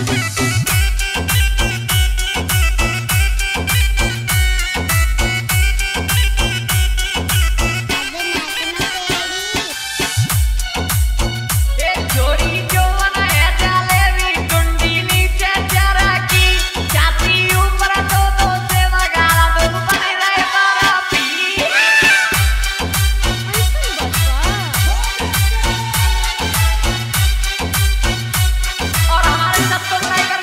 और हमारे साथ तो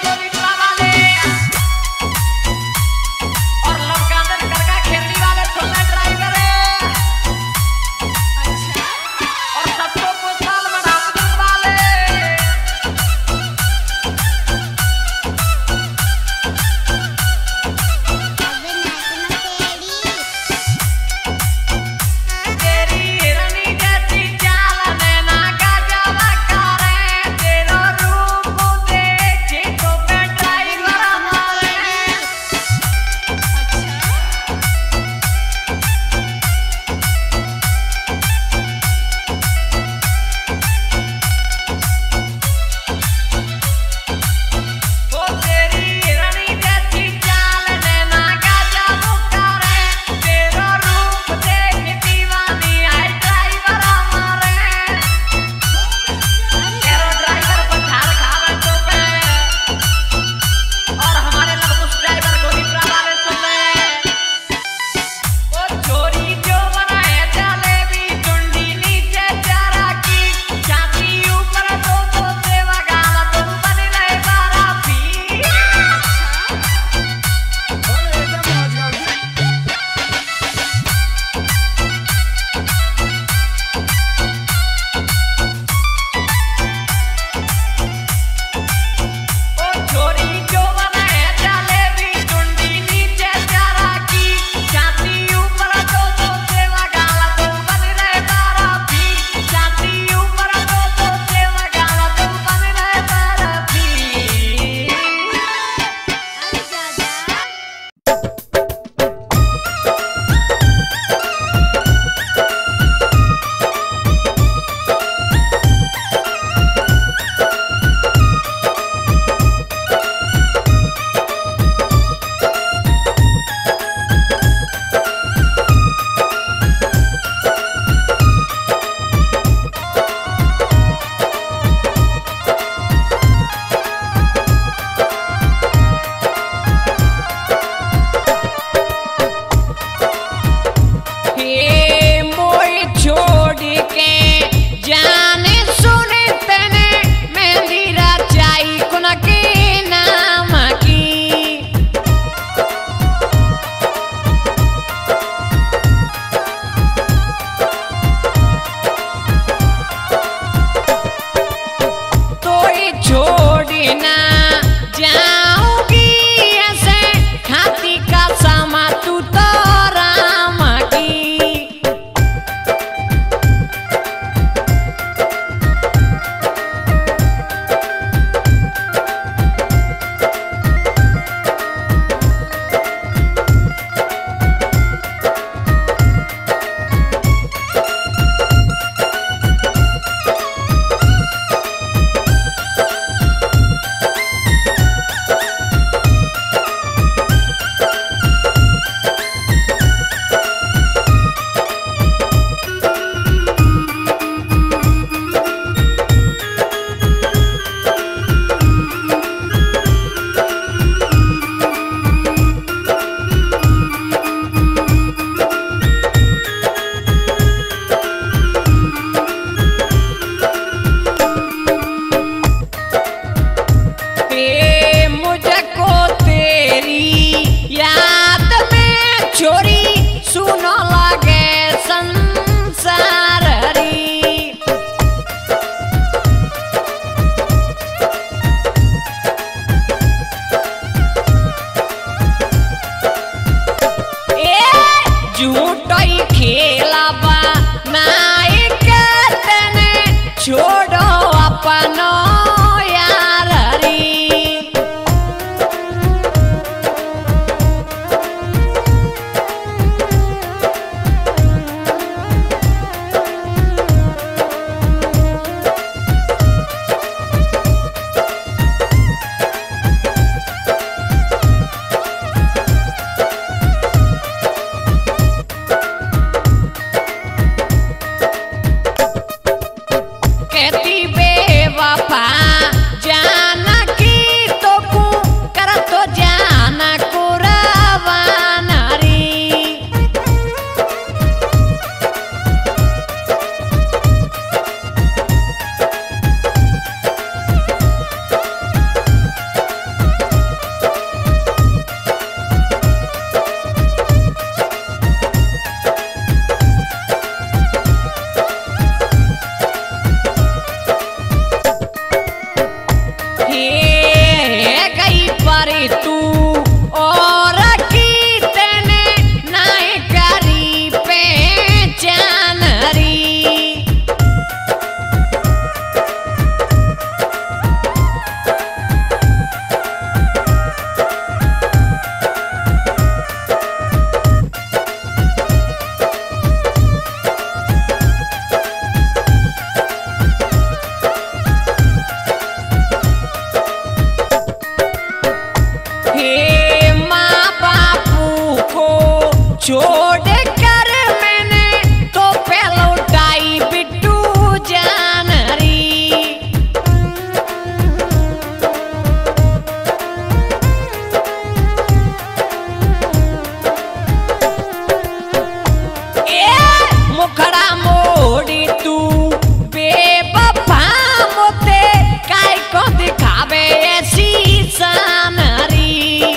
छोड़ कर मैंने तो पे लौटाई बिट्टू जान री। ए मुखड़ा मोड़ी तू बेवफा मोते काय को दिखावे ऐसी शान री।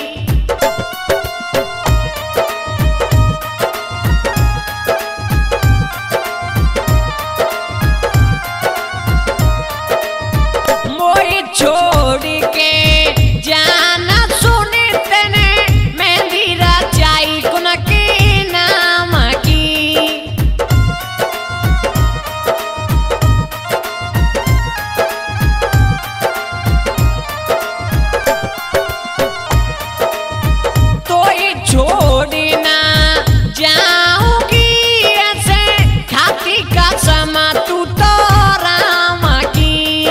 छोड़ के जाना सुने तेने मेहंदी रचाई कुन के नाम की। तो ये छोड़ ना जाऊंगी ऐसे खाती का समा तू तो राम की।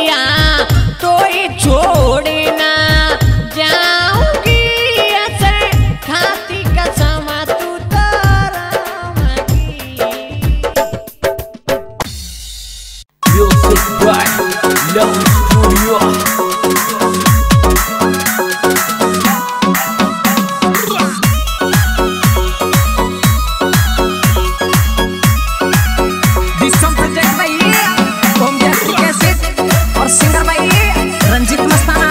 छोड़ना जाऊंगी ऐसे खाती कसम तू तो राम की। Music by Love Studio. This song project भाई होम जैसी कैसेट और सिंगर भाई रंजीत मस्ताना।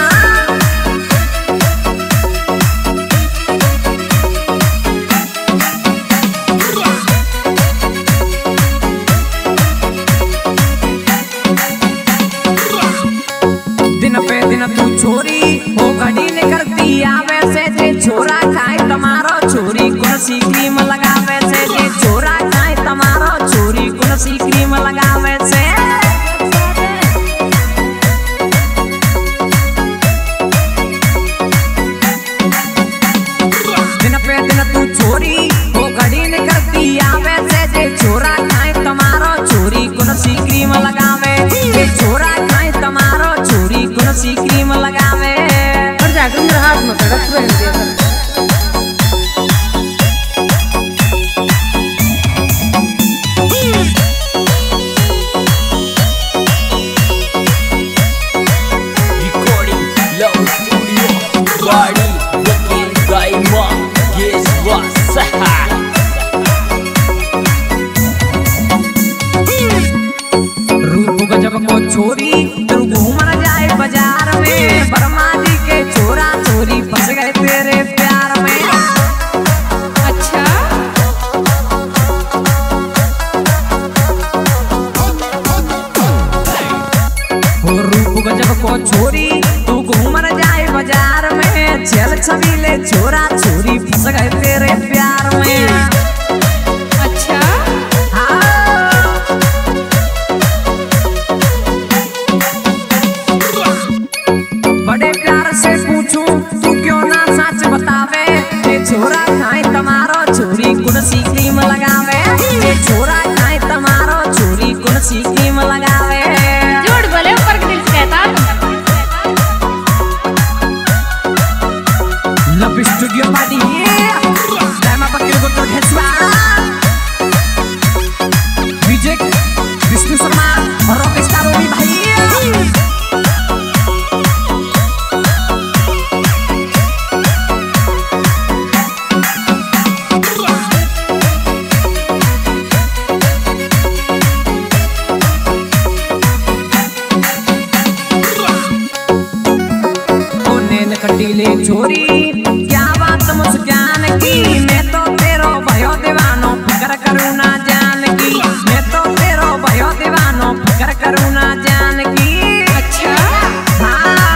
दिन पे दिन तू छोरी हो घड़ी ने करती आवे से जे छोरा खाए तमारो छोरी कौन सी क्रीम लगावे से जे छोरा खाए तमारो छोरी कौन सी क्रीम लगावे से। तू छोरी वो घड़ी ने करती आवे से जे छोरा खाए तमारो छोरी कौन सी क्रीम लगावे। जे छोरा खाए तमारो छोरी कौन सी क्रीम लगावे। और जाकर मेरे हाथ में तड़प रहे हैं। Recording Love Studio. Body looking diamond. Yes, what's रूप गजब को छोरी तू घूमन जाए बाजार में बर्मा जी के छोरा छोरी फंस गए तेरे प्यार में। अच्छा वो रूप गजब को छोरी तू घूमन जाए बाजार में चल छबीले छोरा छोरी फंस गए तेरे प्यार में। अच्छा बड़े प्यार से पूछूं तू क्यों ना सच बतावे। ये छोरा खाए तमारो छोरी कौन सी क्रीम लगावे। ये छोरा खाए तमारो छोरी कौन सी क्रीम लगावे। झूठ बोले ऊपर के दिल से कहता। लव स्टूडियो पार्टी बकरी को तो ढेसवा विजय विष्णु शर्मा और रॉक स्टार भी भाई। कटीले छोरी क्या बात मुस्कान की। मैं तो तेरो भयो दीवानो फिकर करूँ ना जान की। मैं तो तेरो भयो दीवानो फिकर करूँ ना जान की। अच्छा हाँ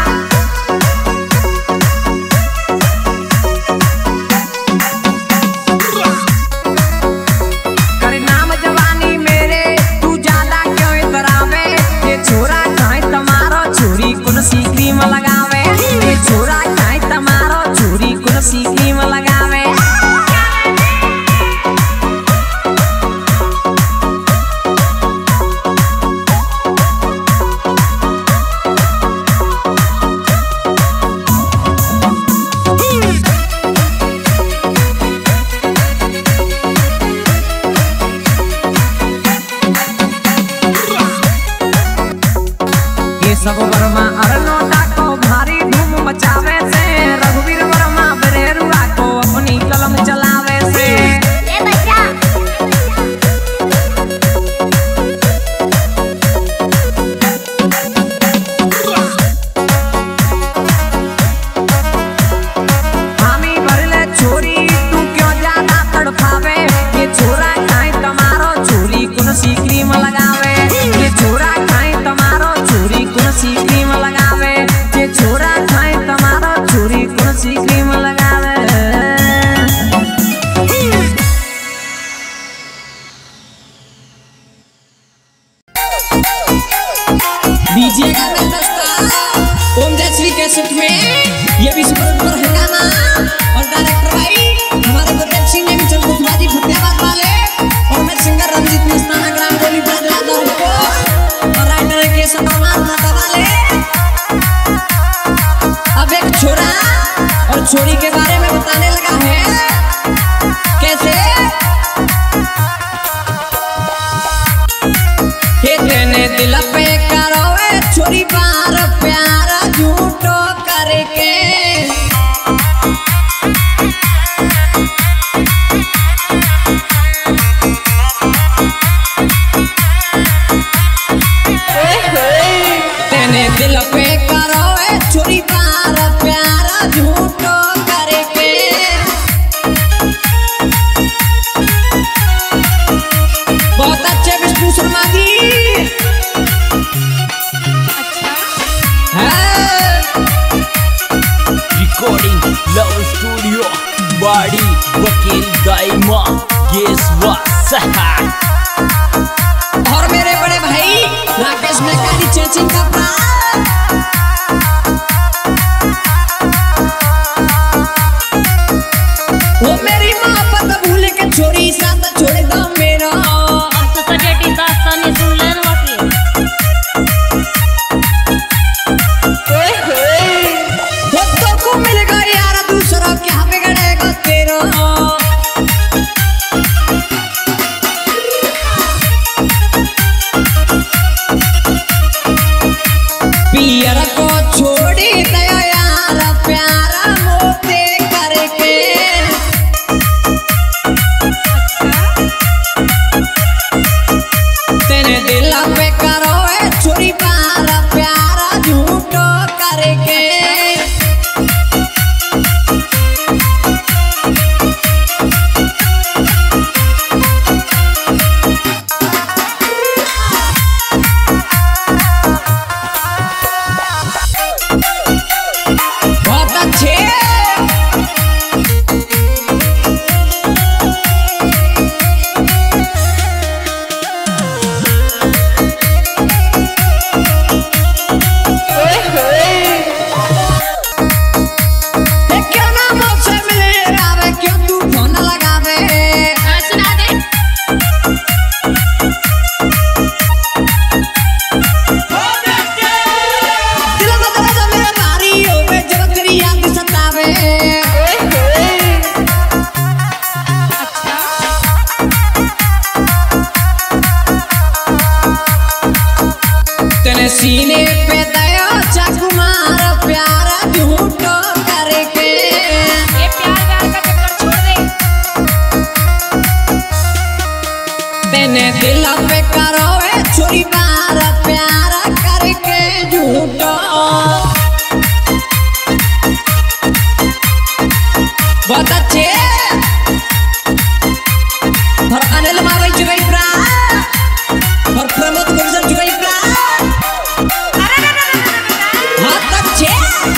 करे नाम जवानी मेरे तू ज्यादा क्यों इतरावे। ये छोरा खाए तमारो छोरी कौन सी क्रीम लगावे। ये छोरा खाए तमारो सुपर है गाना और डायरेक्टर भाई हमारे गुरदेव सिंह ने मिचल गुजराती फतेहाबाद वाले और मैं सिंगर रंजीत मस्ताना ग्राम गोली बजलादा हूँ और राइटर के समार नाता वाले। अब एक छोरा और छोरी के बारे में बताने लगा है कैसे तेने दिल पे करोए छोरी बार प्यार झूठो करके तेने दिल पे करोए छोरी बार प्यार झूठो करके बहुत अच्छे Vishnu Sharma ji. Recording Love Studio Body वकील दाइमा गेस वासा और मेरे बड़े भाई राकेश मैकानी चेचिंग का वो मेरी माँ पता भूले के छोरी साथ छोड़ दो मेरा अब तो सजेटी दास्तानी सुन लेन वकील। वो तो को मिलेगा यार दूसरा क्या बिगड़ेगा तेरा पियर को छोड़ी दया यार प्यारा मोते करके तेरे दिल पे करो छोरी बार प्यारा झूठो करके बहुत अच्छे क्यों ना मुझसे मिले रावे क्यों तू फोन लगावे सुना दे दिल में दर्द मेरे भारी होवे जब तेरी याद सतावे तेरे सीने पे दया चाकू मार प्यारा झूठो करके ये प्यार व्यार का चक्कर छोड़ दे। तेने दिल पे करो छोरी बार प्यारा करके झूठो बहुत अच्छे और अनिल मावई जुगई प्रा और प्रमोद गुर्जर जुगई प्रा बहुत अच्छे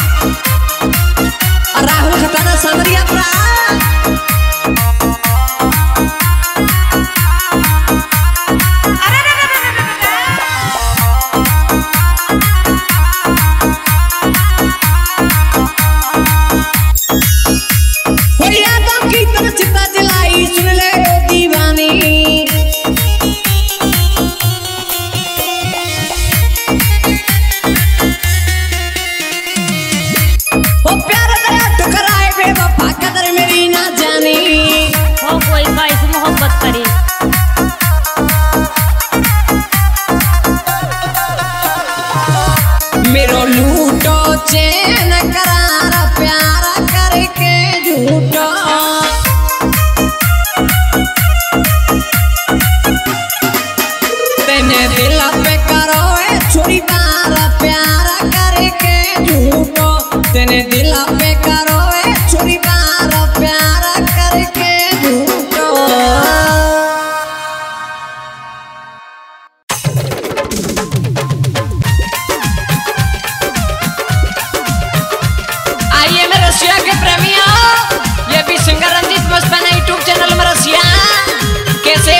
और राहुल खताना सामरिया प्रा यादों की तरह चिता जलाई सुन ले ओ दीवानी ओ प्यार दया ठुकराए बेवफा कदर मेरी ना जानी हो कोई भाई से मोहब्बत करे मेरो लूटो चैन करारा प्यारा करके झूठो तेने दिल पे करो छोरी बार प्यारा करके झूठो तेने दिल पे करो छोरी बार प्यारा करके झूठो। आइए मेरे रसिया के प्रेमियों ये भी singer Ranjeet Mastana YouTube channel में रसिया कैसे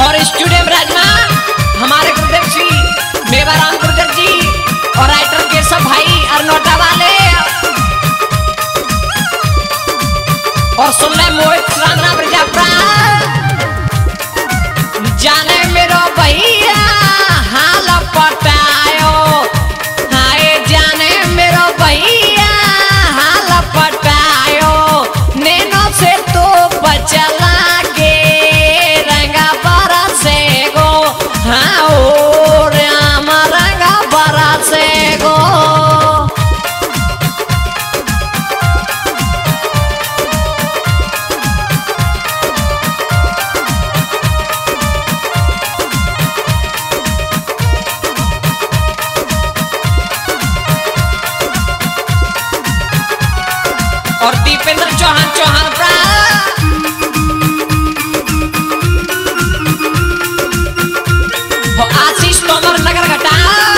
और स्टूडियो में राजमा हमारे गुरुदेव श्री मेवाराम गुरुदेव जी और राइटर केशव भाई अरनोटा वाले और सुन ले मोहित राणा प्रजापरा जाने मेरो भैया हाल पटायो हाय जाने मेरो भैया हाल पटायो नैनो से तो बचला के रंगा बरसे गो हाँ ओ राम रंगा बरसे गो और दीपेंद्र चौहान चौहान आशीष तोमर नगर घटा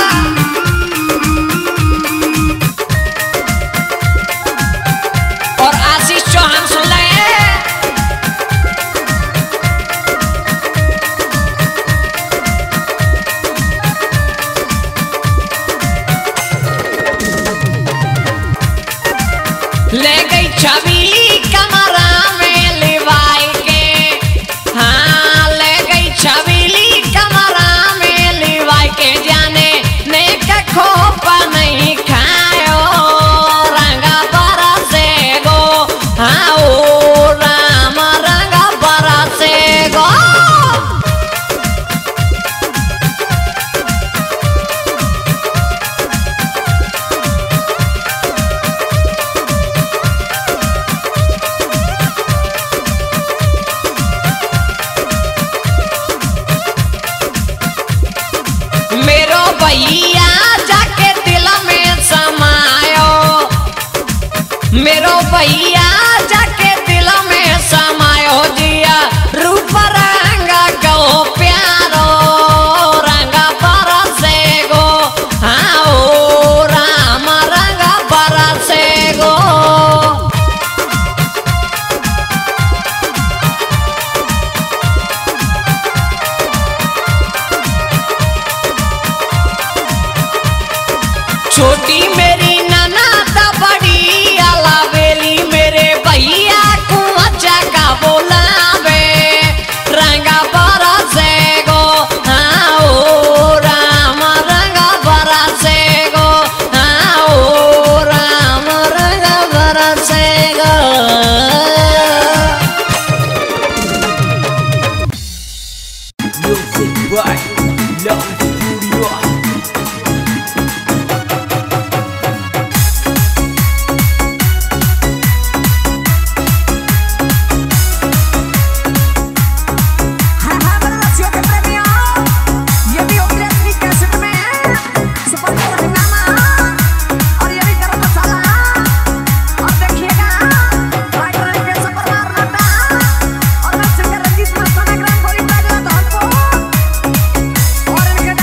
और आशीष चौहान सुन ले ले गई छवि कमरा में लिवाई के हाँ ले गई छबीली कमरा में लिवाई के जाने ने का खोपा नहीं खायो रंगा बरसे गो हाँ ओ राम रंगा बरसे गो मेरो भैया जाके दिल में समायो मेरो भैया जाके दिल में समायो जिया रूप रंग गो प्यारो रंग बरसे गो हाँ ओ राम रंग बरसे गो छोटी मेरी ननद बड़ी अलावेली मेरे भैया को अच्छा का बोलावे रंगा बरसे गो हाँ ओ राम रंगा बरसे गो हाँ ओ राम रंगा बरसे गो Music by Love Studio. और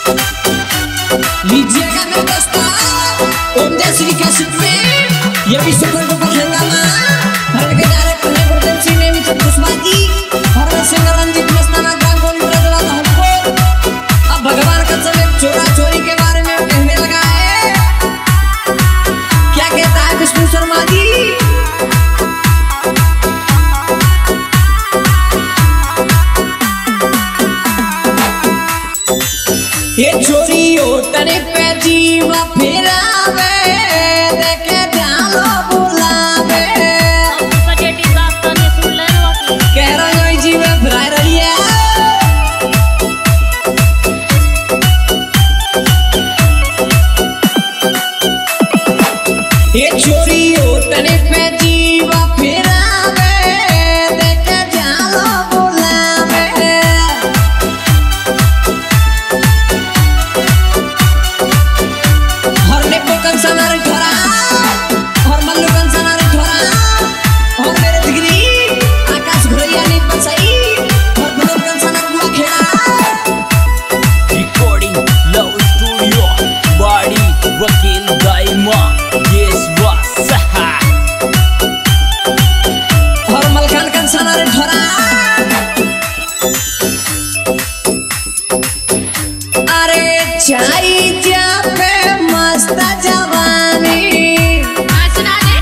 लीजिएगा मेरे दोस्तों ओम जय श्री कैसेट में ये भी सुपर डुपर हंगामा हर के डायरेक्टर है गुरदेव सिंह ने मित्र कुशवाजी और मैं सिंगर रंजीत मस्ताना ग्राम गोली प्रजला हमको अब भगवान का सब चोरा चोरी के बारे में कहने लगा है। क्या कहता है विष्णु शर्मा जी? ये चोरी ओटने पे जीवा फिरावे देखे डालो बुलावे बजेटी दास्तानी सुन ले वाकी कह रहा हूँ जीवा फिरा रही है। ये चोरी ओटने पे जीवा फिरावे देखे डालो बुलावे कंसनारे ठोरा और मल्लू कंसनारे ठोरा और मेरे जिगरी आकाश घुरैया ने बसाई और बुलंद कंसना गुआ खेड़ा रिकॉर्डिंग लव स्टूडियो बाड़ी वकील दाइमा गेस वासा और मलखान कंसनारे ठोरा अरे चाई जा पे मस्त जवानी सुना दे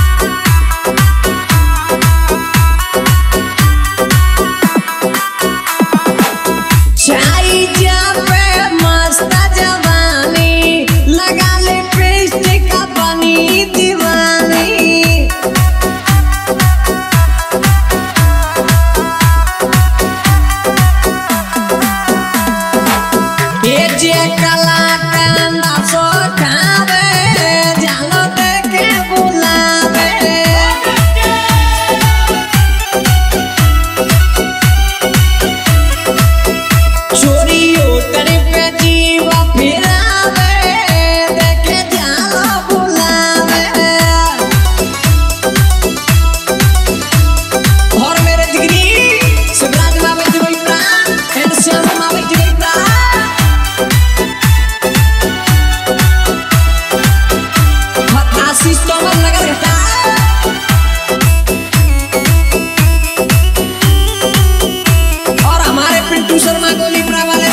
चाई जा पे मस्त जवानी लगा ले पेस्ट का पानी दीवानी ये जे कला कंदा सो खावे जानो देखे बुलावे चोरी ओटने पे जीवा फिरावे देखे जानो बुलावे और मेरे जिगरी शिवराज मावे जिगरा एंड श्याम मावे जिगरा आशीष तोमर नगर घटा और हमारे पिंटू शर्मा गोलीपुरा वाले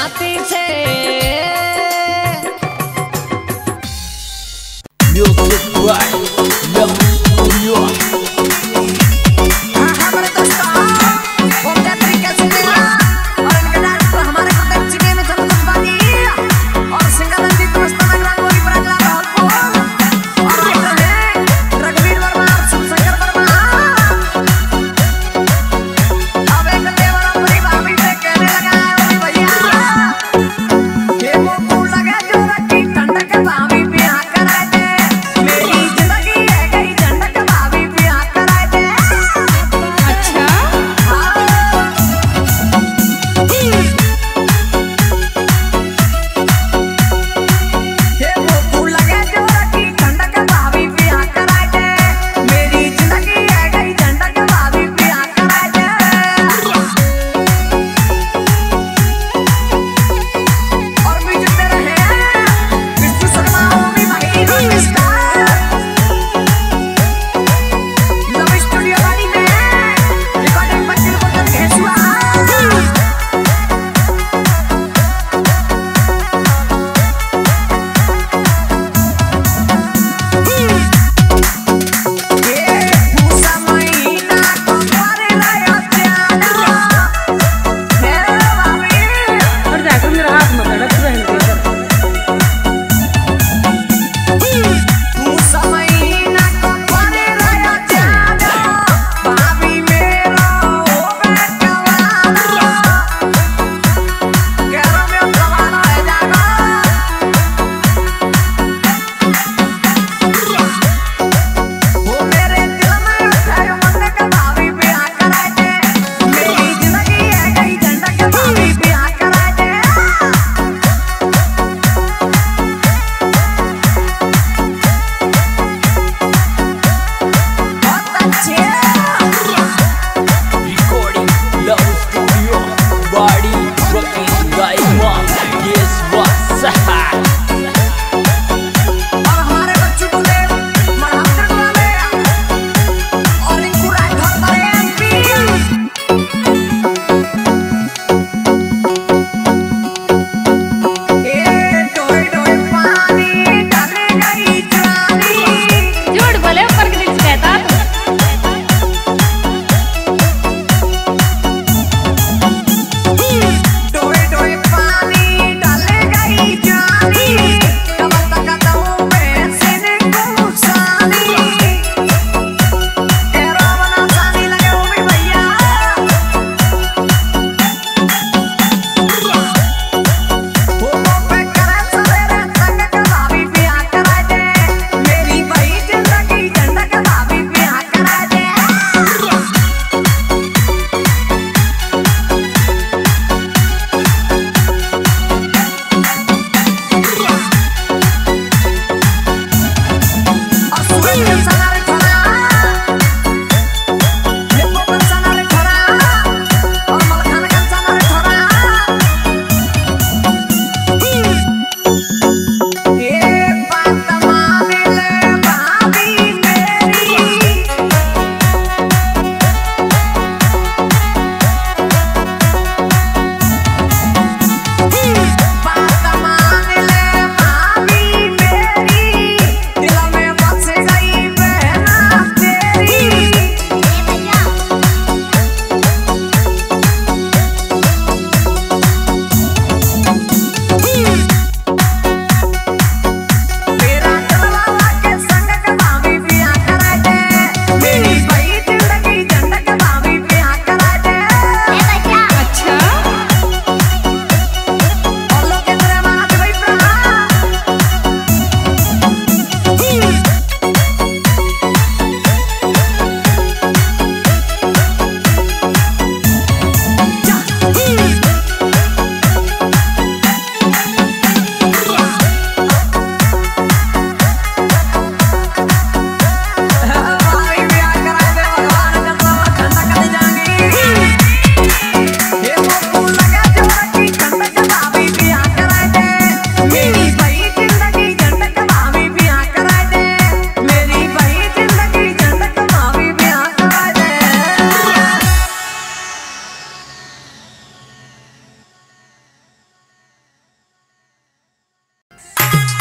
छाती से Music by Love Studio. हमारे दोस्तों वो क्या तरीके से मिला और इनके डायरेक्टर हमारे कुत्ते चिड़े में चल बानी और सिंगर रंजीत दोस्तों में रंगोली पर अगला ढोलपुर और राइटर है रघुवीर वर्मा और शिवशंकर वर्मा। अब एक देवर अपनी भाभी से कहने लगा है भैया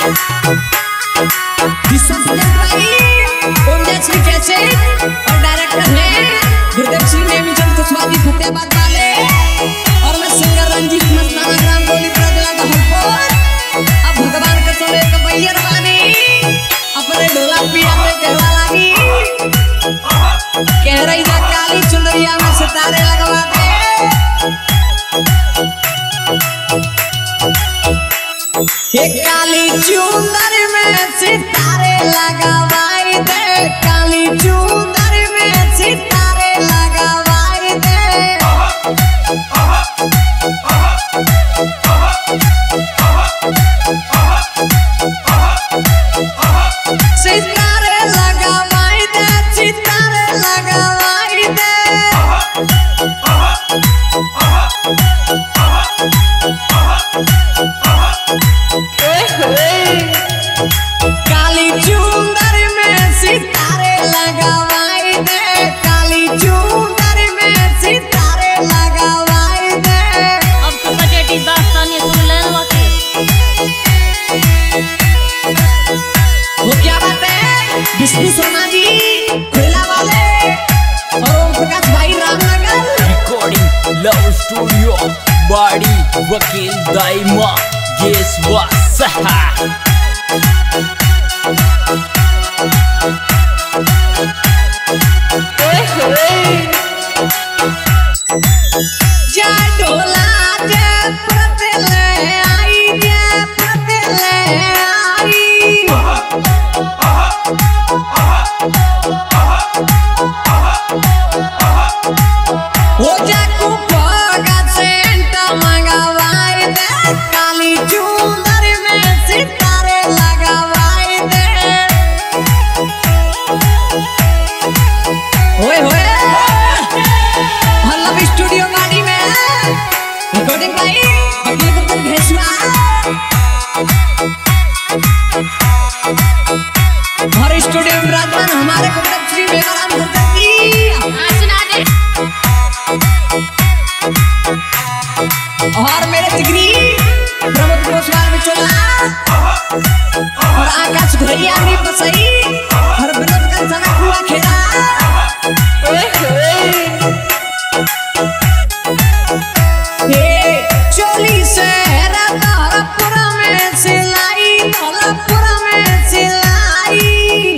कैसे और डायरेक्टर है गुरुदेव सिंह नेमीचंद कुशवाहा फतेहाबाद वाले और मैं सिंगर रंजीत मस्ताना ग्राम गोली प्रजला का हलपुर। अब भगवान का सोने का बैयर बानी अपने ढोला पिया में कहवा लागी कह रही जा काली चुनरिया में सितारे लगवा दे। ये काली चुंदर में सितारे लगवाई दे, काली चुंदर में सितारे लगवाई दे। सितारे लगवाई दे, सितारे लगवाई दे। काली चुंदर में सितारे लगवाई दे, काली चुंदर में सितारे लगवाई दे। अब तो बजट दास्तानी सुन लेना की। वो क्या बात है विष्णु शर्मा जी खुला वाले और ओम प्रकाश भाई रामनगर रिकॉर्डिंग लव स्टूडियो बाड़ी वकील दाइमा गेस वासा। जय ढोला जय प्रतले आई, जय प्रतले आई। हो जा कुपगा सेंट मंगवाई दे, काली चुंदर में सितारे लगवाई दे। होए होए हल्ला स्टूडियो गाड़ी में रिकॉर्डिंग भाई वकील गुप्तन भेसवा और स्टूडियो में विराजमान हमारे गुप्तन श्री मेघराम गुप्तन जी सुना दे। और मेरे जिगरी प्रमोद कोसवाल में चला और आकाश घुरैया ने बसई और विनोद का सना हुआ खेला। चोली से धौलापुरा में सिलाई, धौलापुरा में सिलाई।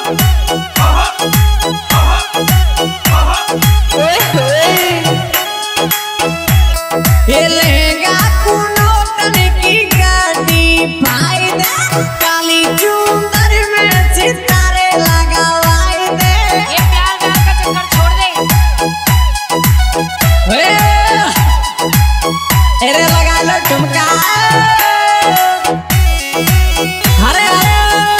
ये लहंगा कुनोटन की गाड़ी पाई दे, काली चुंदर में सितारे लगवाई दे। ये प्यार का चक्कर छोड़ दे। अरे लगा लो ठुमका हरे हरे।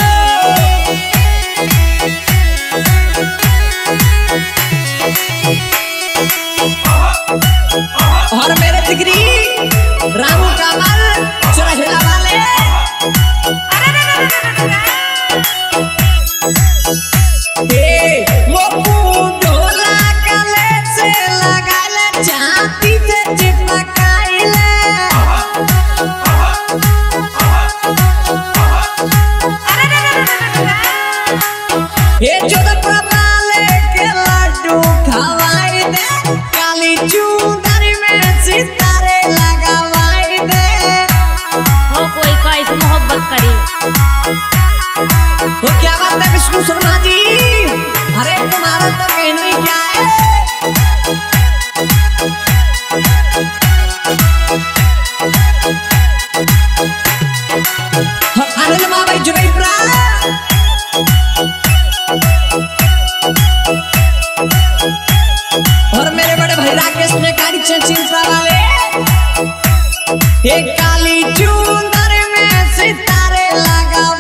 और मेरे जिगरी रामू कमल चुरहिला वाले वो ढोला गले से लगा ले, छाती से चिपकाई ले। ये चोदा प्रभाले के लड्डू खवाई दे, काली चुंदर में सितारे लगवाई दे। हो कोई काइस मोहब्बत करी। वो क्या बात है विष्णु शर्मा जी, अरे तुम्हारा तो कहना ही क्या है। आनंद माबाई जुबैप्रा और मेरे बड़े भाई राकेश ने गाड़ी चिंता वाले। ये काली चुंदर में सितारे लगा